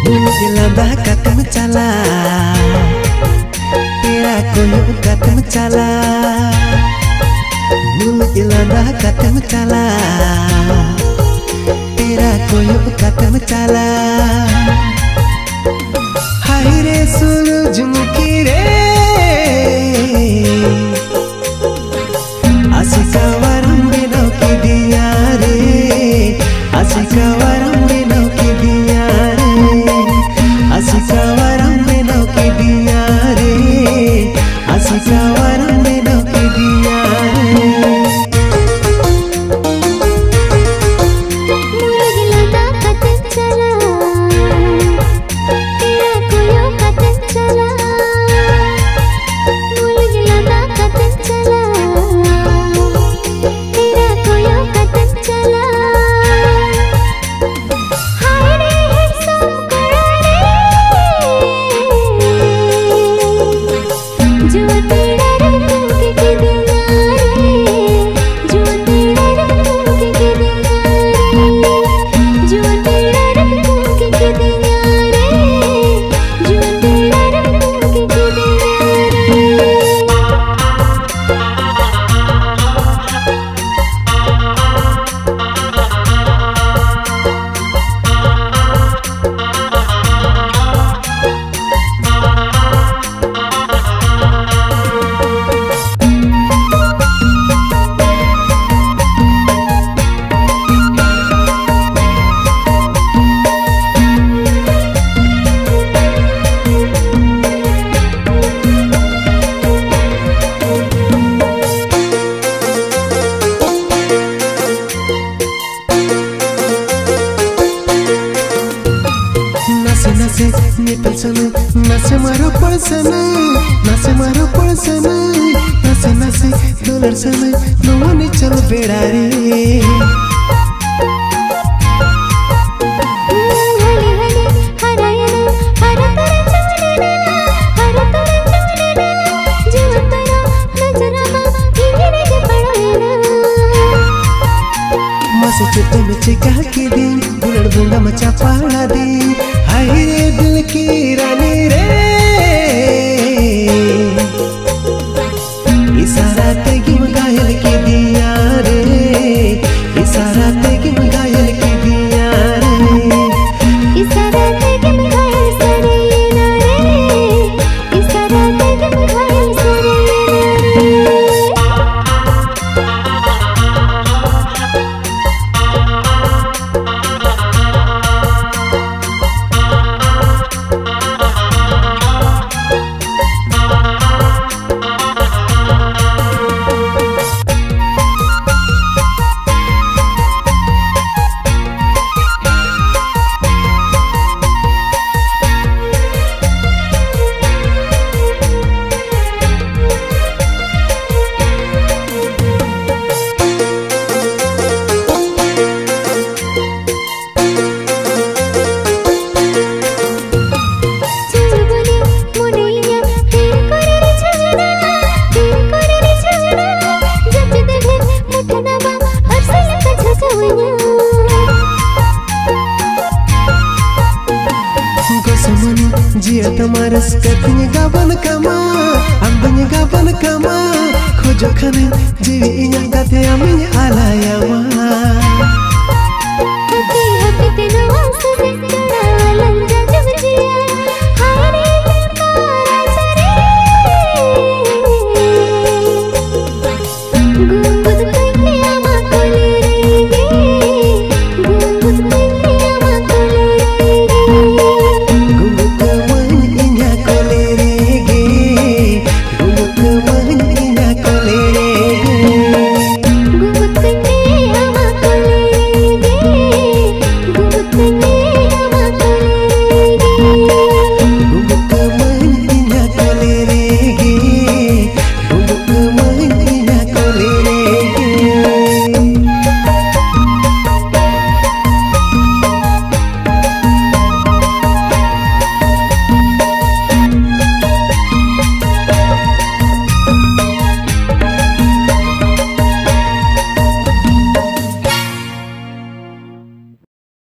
Dilambah katem cala, pira koyo katem cala. Dilambah katem cala, pira koyo katem cala. Hai re surujmukhi re, asika waram benau ki diya re, asika waram benau ki diya re, asika waram benau ki diya re, asika waram benau ki diya re. Nipel sana, nase maro pal sana, nase maro pal sana, nase nase dolar sana, no one chal beda re. Masa chute में चिका के दिन, बुलड़ बुंगा मचा पहाड़ा दिन, हाय रे दिल की रानी रे, इशारा तेगी मगायल की दिया रे, इशारा तेगी मगायल की दिया रे, इशारा तेगी मगायल सरे ना रे, इशारा तेगी मगायल सरे ना रे. Jia tamaras katanya gaban kama, ambanya gaban kama, khojo khane jiwi inya gate aminya alayama.